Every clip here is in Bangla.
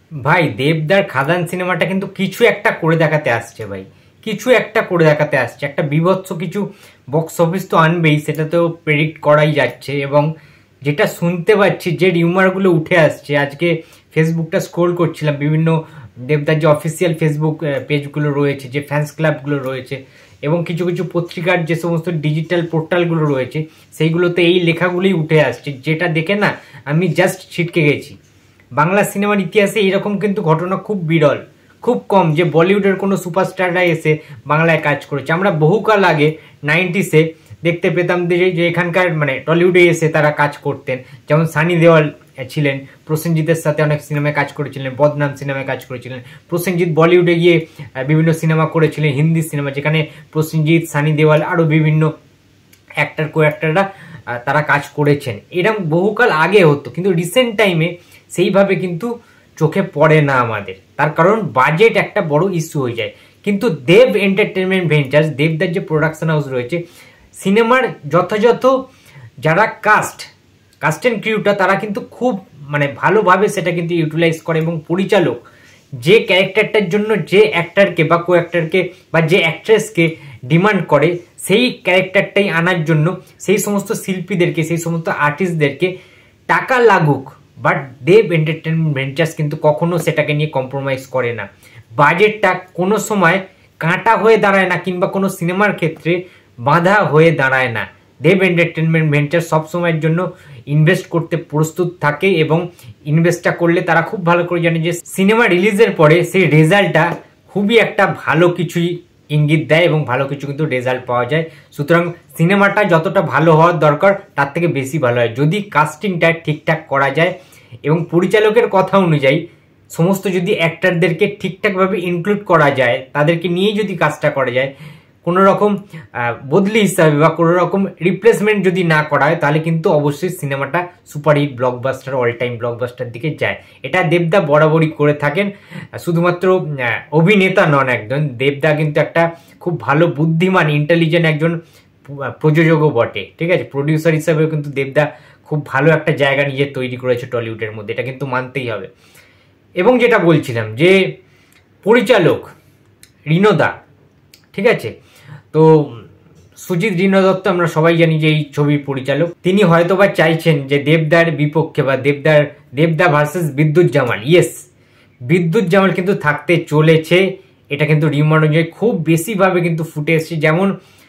ভাই দেবদার খাদান সিনেমাটা কিন্তু কিছু একটা করে দেখাতে আসছে ভাই, কিছু একটা করে দেখাতে আসছে, একটা বিভৎস কিছু বক্স অফিস তো আনবেই, সেটা তো প্রেডিক্ট করাই যাচ্ছে। এবং যেটা শুনতে পাচ্ছি যে রিউমারগুলো উঠে আসছে, আজকে ফেসবুকটা স্ক্রোল করছিলাম, বিভিন্ন দেবদার যে অফিসিয়াল ফেসবুক পেজগুলো রয়েছে, যে ফ্যান্স ক্লাবগুলো রয়েছে, এবং কিছু কিছু পত্রিকার যে সমস্ত ডিজিটাল পোর্টালগুলো রয়েছে, সেইগুলোতে এই লেখাগুলোই উঠে আসছে, যেটা দেখে না আমি জাস্ট ছিটকে গেছি। বাংলা সিনেমার ইতিহাসে এরকম কিন্তু ঘটনা খুব বিরল, খুব কম যে বলিউডের কোনো সুপারস্টাররা এসে বাংলায় কাজ করেছে। আমরা বহুকাল আগে 90s-এ দেখতে পেতাম যে এখানকার মানে টলিউডে এসে তারা কাজ করতেন, যেমন সানি দেওয়াল ছিলেন, প্রসেনজিতের সাথে অনেক সিনেমায় কাজ করেছিলেন, বদনাম সিনেমায় কাজ করেছিলেন। প্রসেনজিৎ বলিউডে গিয়ে বিভিন্ন সিনেমা করেছিলেন, হিন্দি সিনেমা, যেখানে প্রসেনজিৎ, সানি দেওয়াল আরও বিভিন্ন অ্যাক্টর কো অ্যাক্টররা তারা কাজ করেছেন। এরকম বহুকাল আগে হতো, কিন্তু রিসেন্ট টাইমে সেইভাবে কিন্তু চোখে পড়ে না আমাদের, তার কারণ বাজেট একটা বড় ইস্যু হয়ে যায়। কিন্তু দেব এন্টারটেনমেন্ট ভেঞ্চার্স, দেবদার যে প্রোডাকশন হাউস রয়েছে, সিনেমার যথাযথ যারা কাস্ট অ্যান্ড ক্রিউটা, তারা কিন্তু খুব মানে ভালোভাবে সেটা কিন্তু ইউটিলাইজ করে। এবং পরিচালক যে ক্যারেক্টারটার জন্য যে অ্যাক্টারকে বা কো অ্যাক্টারকে বা যে অ্যাক্ট্রেসকে ডিমান্ড করে, সেই ক্যারেক্টারটাই আনার জন্য সেই সমস্ত শিল্পীদেরকে, সেই সমস্ত আর্টিস্টদেরকে টাকা লাগুক, বাট দেব এন্টারটেনমেন্ট ভেঞ্চার্স কিন্তু কখনো সেটাকে নিয়ে কম্প্রোমাইজ করে না। বাজেটটা কোনো সময় কাঁটা হয়ে দাঁড়ায় না, কিংবা কোনো সিনেমার ক্ষেত্রে বাধা হয়ে দাঁড়ায় না। দেব এন্টারটেনমেন্ট ভেঞ্চার সবসময়ের জন্য ইনভেস্ট করতে প্রস্তুত থাকে, এবং ইনভেস্টটা করলে তারা খুব ভালো করে জানে যে সিনেমা রিলিজের পরে সেই রেজাল্টটা খুবই একটা ভালো কিছুই ইঙ্গিত দেয়, এবং ভালো কিছু কিন্তু রেজাল্ট পাওয়া যায়। সুতরাং সিনেমাটা যতটা ভালো হওয়ার দরকার তার থেকে বেশি ভালো হয় যদি কাস্টিংটা ঠিকঠাক করা যায়, এবং পরিচালকের কথা অনুযায়ী সমস্ত যদি অ্যাক্টারদেরকে ঠিকঠাকভাবে ইনক্লুড করা যায়, তাদেরকে নিয়েই যদি কাজটা করা যায়, কোনো রকম বদলি হিসাবে বা কোনো রকম রিপ্লেসমেন্ট যদি না করা হয়, তাহলে কিন্তু অবশ্যই সিনেমাটা superhit blockbuster, all time blockbuster দিকে যায়। এটা দেবদা বরাবরই করে থাকেন। শুধুমাত্র অভিনেতা নন একজন, দেবদা কিন্তু একটা খুব ভালো বুদ্ধিমান, ইন্টেলিজেন্ট একজন প্রযোজকও বটে, ঠিক আছে। প্রডিউসার হিসাবেও কিন্তু দেবদা খুব ভালো একটা জায়গা নিজে তৈরি করেছে টলিউডের মধ্যে, এটা কিন্তু মানতেই হবে। এবং যেটা বলছিলাম যে পরিচালক রিনোদা, ঠিক আছে, তো সুজিত রিনো দত্ত আমরা সবাই জানি যে এই ছবির পরিচালক। তিনি হয়তোবা চাইছেন যে দেবদার বিপক্ষে বা দেবদা ভার্সেস বিদ্যুৎ জামাল, ইয়েস বিদ্যুৎ জামাল কিন্তু থাকতে চলেছে। এটা কিন্তু রিউমার অনুযায়ী খুব বেশিভাবে কিন্তু ফুটে এসেছে। যেমন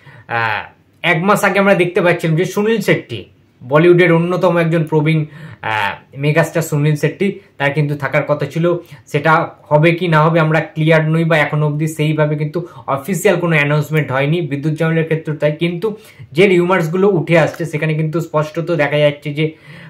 এক মাস আগে আমরা দেখতে পাচ্ছিলাম যে সুনীল শেট্টি, বলিউডের অন্যতম একজন প্রবীণ মেগাস্টার সুনীল শেট্টি, তার কিন্তু থাকার কথা ছিল। সেটা হবে কি না হবে আমরা ক্লিয়ার নই, বা এখনো অবধি সেইভাবে কিন্তু অফিসিয়াল কোনো অ্যানাউন্সমেন্ট হয়নি বিদ্যুৎ জামালের ক্ষেত্রে তাই। কিন্তু যে রিউমার্সগুলো উঠে আসছে সেখানে কিন্তু স্পষ্টত দেখা যাচ্ছে যে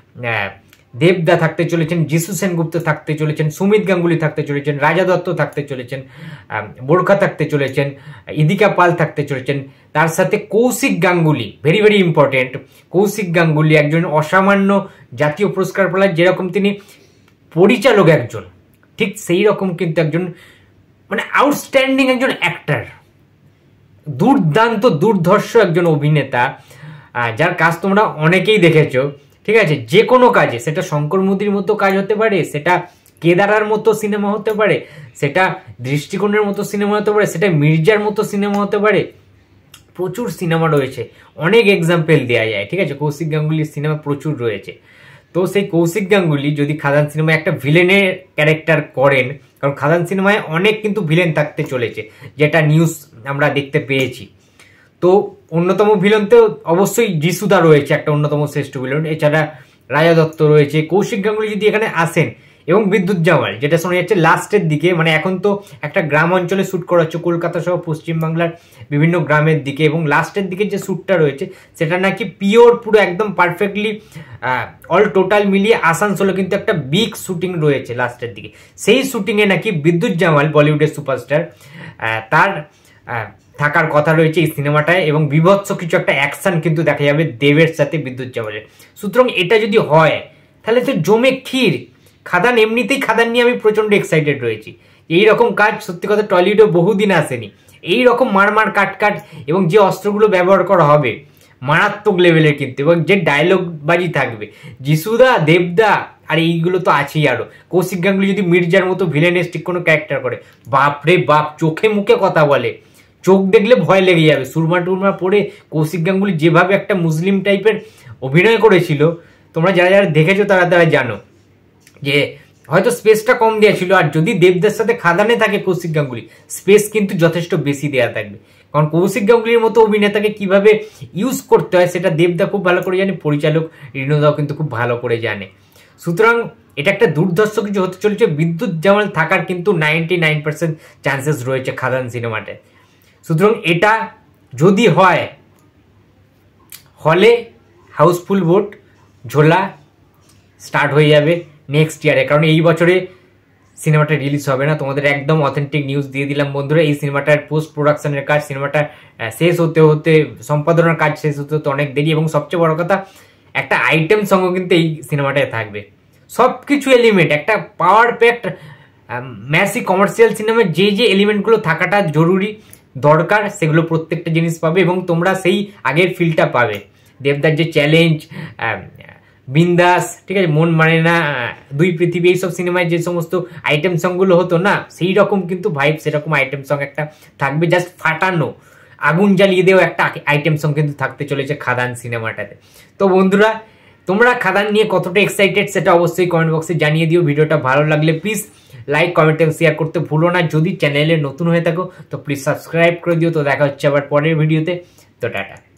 দেবদা থাকতে চলেছেন, যিশু সেনগুপ্ত থাকতে চলেছেন, সুমিত গাঙ্গুলি থাকতে চলেছেন, রাজা দত্ত থাকতে চলেছেন, বোরখা থাকতে চলেছেন, ইদিকা পাল থাকতে চলেছেন, তার সাথে Kaushik Ganguly, very very important. Kaushik Ganguly একজন অসামান্য জাতীয় পুরস্কার প্রাপক, যেরকম তিনি পরিচালক একজন, ঠিক সেই রকম কিন্তু একজন মানে আউটস্ট্যান্ডিং একজন অ্যাক্টার, দুর্দান্ত দুর্ধর্ষ একজন অভিনেতা, যার কাজ তোমরা অনেকেই দেখেছো, ঠিক আছে। যে কোনো কাজে, সেটা শঙ্কর মুদির মতো কাজ হতে পারে, সেটা কেদারার মতো সিনেমা হতে পারে, সেটা দৃষ্টিকোণের মতো সিনেমা হতে পারে, সেটা মির্জার মতো সিনেমা হতে পারে, প্রচুর সিনেমা রয়েছে, অনেক এক্সাম্পল দেওয়া যায়, ঠিক আছে। কৌশিক গাঙ্গুলির সিনেমা প্রচুর রয়েছে। তো সেই কৌশিক গাঙ্গুলি যদি খাদান সিনেমায় একটা ভিলেনের ক্যারেক্টার করেন, কারণ খাদান সিনেমায় অনেক কিন্তু ভিলেন থাকতে চলেছে, যেটা নিউজ আমরা দেখতে পেয়েছি। তো অন্যতম ভিলেন তো অবশ্যই যিশুদা রয়েছে, একটা অন্যতম শ্রেষ্ঠ ভিলেন। এছাড়া রাজা দত্ত রয়েছে। কৌশিক গাঙ্গুলি যদি এখানে আসেন, এবং বিদ্যুৎ জামাল, যেটা শোনা যাচ্ছে লাস্টের দিকে, মানে এখন তো একটা গ্রাম অঞ্চলে শ্যুট করা হচ্ছে, কলকাতা সহ পশ্চিমবাংলার বিভিন্ন গ্রামের দিকে, এবং লাস্টের দিকে যে শ্যুটটা রয়েছে সেটা নাকি পিওর পুরো একদম পারফেক্টলি অল টোটাল মিলিয়ে আসানসোলে কিন্তু একটা বিগ শুটিং রয়েছে লাস্টের দিকে। সেই শুটিংয়ে নাকি বিদ্যুৎ জামাল, বলিউডের সুপারস্টার, তার থাকার কথা রয়েছে এই সিনেমাটায়, এবং বিভৎস কিছু একটা অ্যাকশন কিন্তু দেখা যাবে দেবের সাথে বিদ্যুৎ জামালের। সুতরাং এটা যদি হয় তাহলে তো জমে ক্ষীর। খাদান, এমনিতেই খাদান নিয়ে আমি প্রচন্ড এক্সাইটেড রয়েছি। এইরকম কাজ সত্যি কথা টলিউডে বহুদিন আসেনি। এই রকম মারমার কাট এবং যে অস্ত্রগুলো ব্যবহার করা হবে মারাত্মক লেভেলের কিন্তু, এবং যে ডায়লগ বাজি থাকবে, যিশুদা, দেবদা আর এইগুলো তো আছেই। আরো কৌশিক গাঙ্গুলি যদি মির্জার মতো ভিলেনিস্টিক কোনো ক্যারেক্টার করে, বাপ রে বাপ, চোখে মুখে কথা বলে, চোখ দেখলে ভয় লেগে যাবে। সুরমা টুরমা পরে কৌশিক গাঙ্গুলি যেভাবে একটা মুসলিম টাইপের অভিনয় করেছিল, তোমরা যারা যারা দেখেছো তারা তারা জানো যে হয়তো স্পেসটা কম দেওয়া ছিল। আর যদি দেবদার সাথে খাদানে থাকে কৌশিক গাঙ্গুলি, স্পেস কিন্তু যথেষ্ট বেশি দেওয়া থাকবে। কারণ কৌশিক গাঙ্গুলির মতো অভিনেতাকে কিভাবে ইউজ করতে হয় সেটা দেবদা খুব ভালো করে জানে, পরিচালক রিনোদাও কিন্তু খুব ভালো করে জানে। সুতরাং এটা একটা দুর্ধর্ষ কিছু হতে চলেছে। বিদ্যুৎ জামাল থাকার কিন্তু 99% চান্সেস রয়েছে খাদান সিনেমাতে। সুতরাং এটা যদি হয়, হলে হাউসফুল ভোট, ঝোলা স্টার্ট হয়ে যাবে নেক্সট ইয়ারে। কারণ এই বছরে সিনেমাটা রিলিজ হবে না। তোমাদের একদম অথেন্টিক নিউজ দিয়ে দিলাম বন্ধুরা। এই সিনেমাটার পোস্ট প্রোডাকশনের কাজ, সিনেমাটা শেষ হতে হতে, সম্পাদনার কাজ শেষ হতে হতে অনেক দেরি। এবং সবচেয়ে বড় কথা, একটা আইটেম সঙ্গও কিন্তু এই সিনেমাটায় থাকবে। সব কিছু এলিমেন্ট, একটা পাওয়ার প্যাকড ম্যাসি কমার্শিয়াল সিনেমায় যে যে এলিমেন্টগুলো থাকাটা জরুরি দরকার, সেগুলো প্রত্যেকটা জিনিস পাবে এবং তোমরা সেই আগের ফিলটা পাবে। দেবদার যে চ্যালেঞ্জ, বিন্দাস, ঠিক আছে, মন মানে না, দুই পৃথিবী, এইসব সিনেমায় যে সমস্ত আইটেম সংগুলো হতো না, সেই রকম কিন্তু ভাইব, সেরকম আইটেম সং একটা থাকবে। জাস্ট ফাটানো, আগুন জ্বালিয়ে দেওয়া একটা আইটেম সং কিন্তু থাকতে চলেছে খাদান সিনেমাটাতে। তো বন্ধুরা, তোমরা খাদান নিয়ে কতটা এক্সাইটেড সেটা অবশ্যই কমেন্ট বক্সে জানিয়ে দিও। ভিডিওটা ভালো লাগলে প্লিজ লাইক, কমেন্ট এবং শেয়ার করতে ভুলো না। যদি চ্যানেলে নতুন হয়ে থাকো তো প্লিজ সাবস্ক্রাইব করে দিও। তো দেখা হচ্ছে আবার পরের ভিডিওতে। তো টাটা।